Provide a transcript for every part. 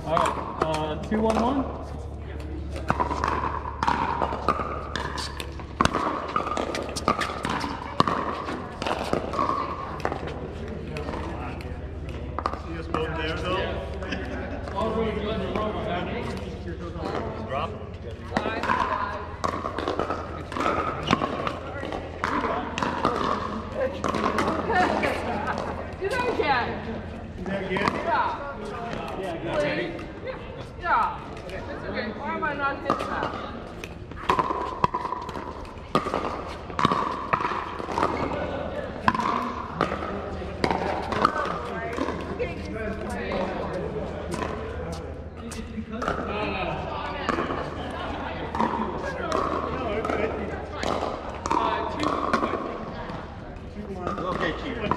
All right, 2-1-1. See us both there, though? Drop. Do that again. Do that again? Yeah. Ready? Yeah. That's okay. Why am I not hitting that? Okay, Chief. 1-2.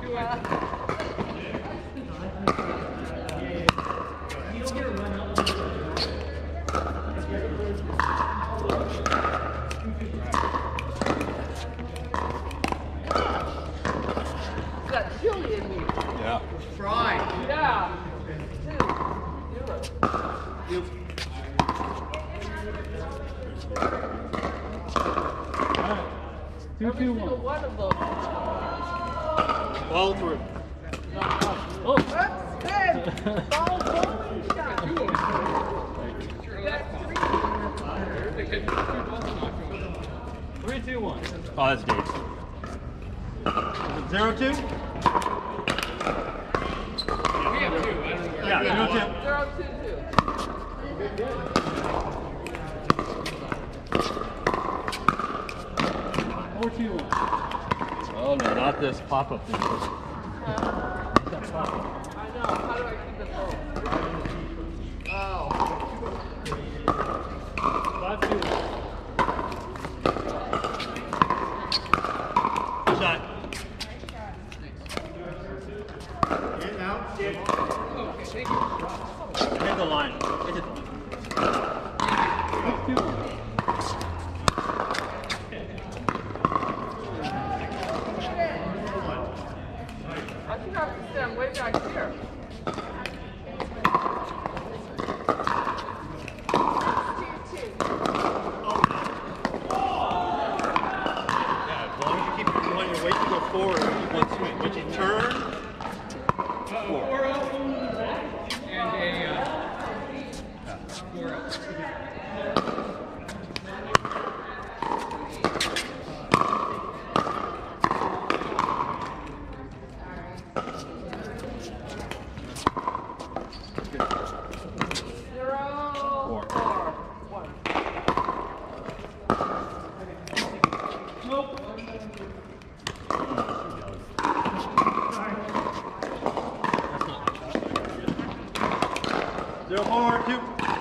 Got chili in me. Yeah. Try. Yeah. You. All right, 2-2-1. One of them. Ball through. Oh. Hey, ball bowling shot. 3-2-1. Oh, that's Dave. 0-2? We have 2. I don't know. Yeah, 0-2. 4-2-1. Oh no, not this pop-up thing. I know. How do I keep it low? Oh. 5-2-1. Shot. Get now. Get. Okay, thank you. Hit the line. Hit the line. 6-2-1. I think I have to stand way back here. Yeah, as long as you keep going your weight to go forward, one swing. Once you turn, 4-0 and a 4-0. Nope. 0-4-2.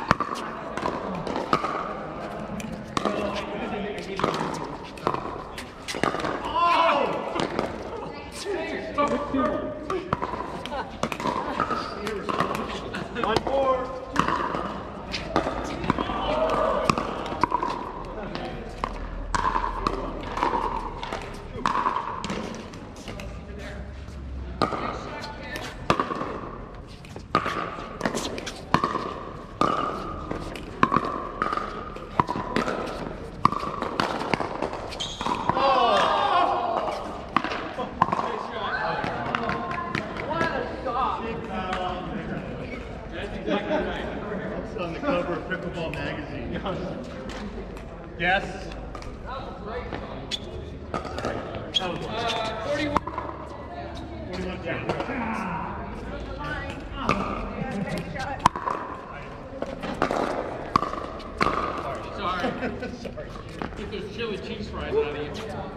One four. It's on the cover of Pickleball magazine. Yes. That was great. 41. 41. Yeah. Sorry. Sorry. Get those chili cheese fries out of you.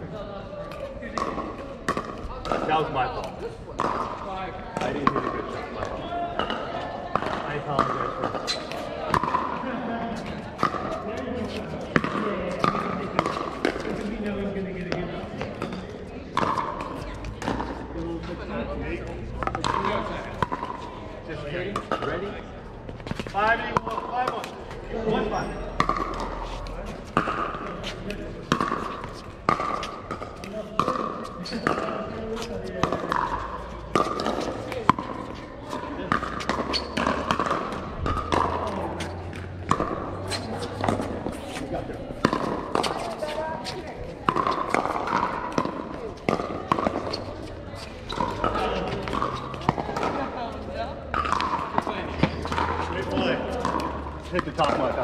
That was my fault. 5. I didn't do a good job. My fault. I apologize for that. Just kidding. Ready? 5-1. 1-5. hit the top one.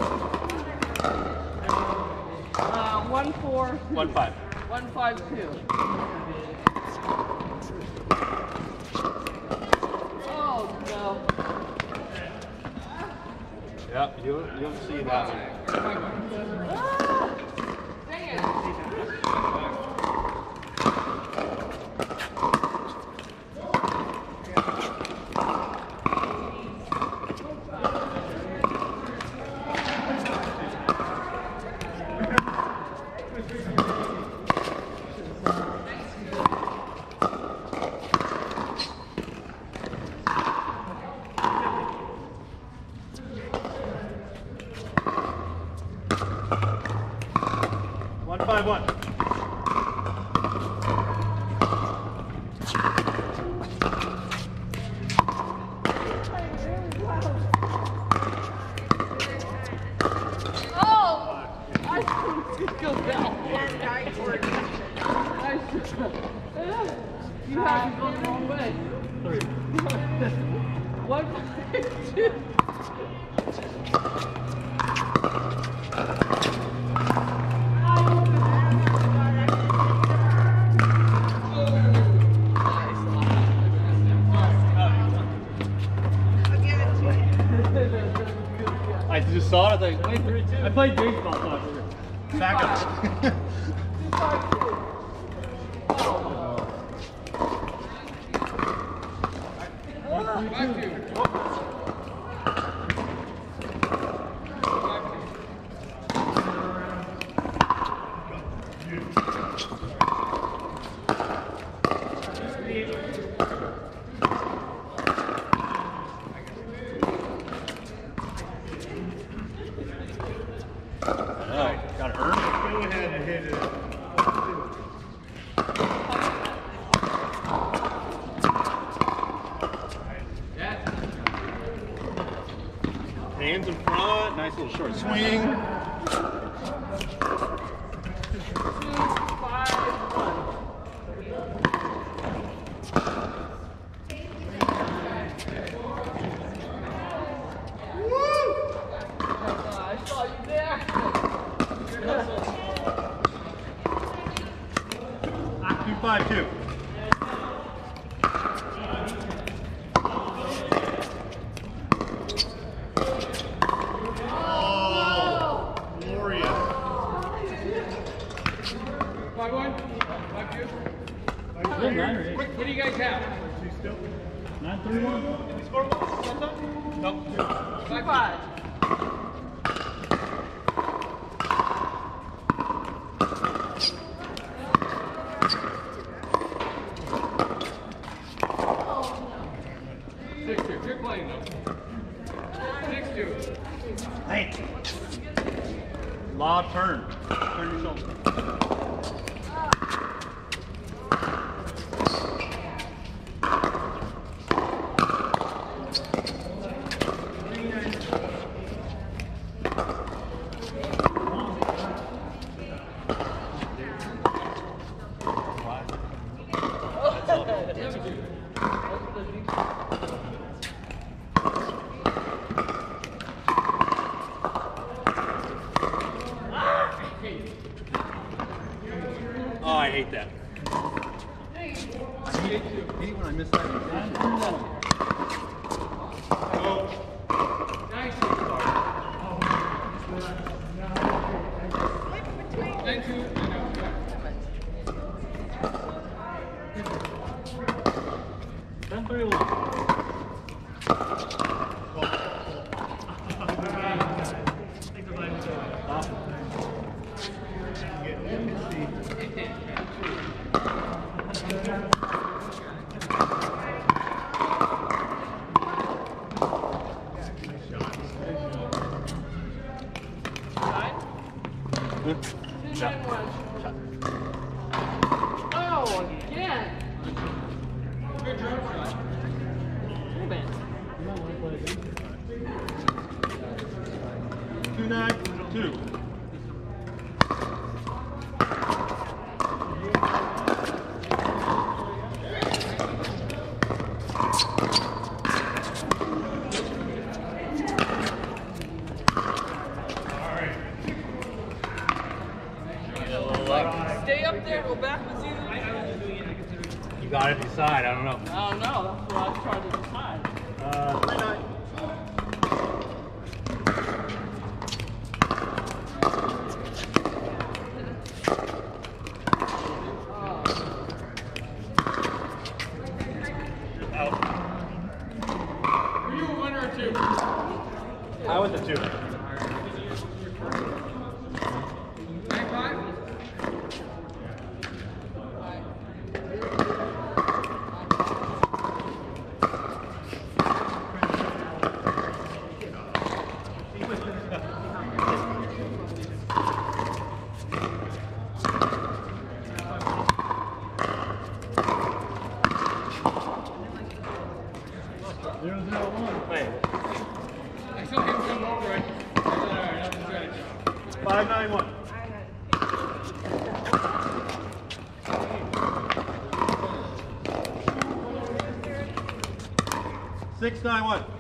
1-4. 1-5. 1-5-2. Oh no. Yep, you'll see that one. Dang it. You have to go the wrong way. 1, 2. I just saw it. I was like, wait, I played baseball soccer. back up. 2-5-2. Got to earn it. Go ahead and hit it. Hands in front, nice little short swing. 2-5-2. Oh, glorious. 5-1? 5-2? Good, 9 or 8. What do you guys have? 9-3-1. Did we score one? No. 2-5. You're playing though. 6-2. Hey. Law turn. Turn your shoulder. Oh, I hate that. I hate when I miss that. Oh. Nice. 9-2. 10-3-1. Oh, again. Good drop shot. Too bad. 2-9-2. I went to 2. 9-5. Wait. I saw him come over it. I said, all right, I'm trying to jump. 591. 691.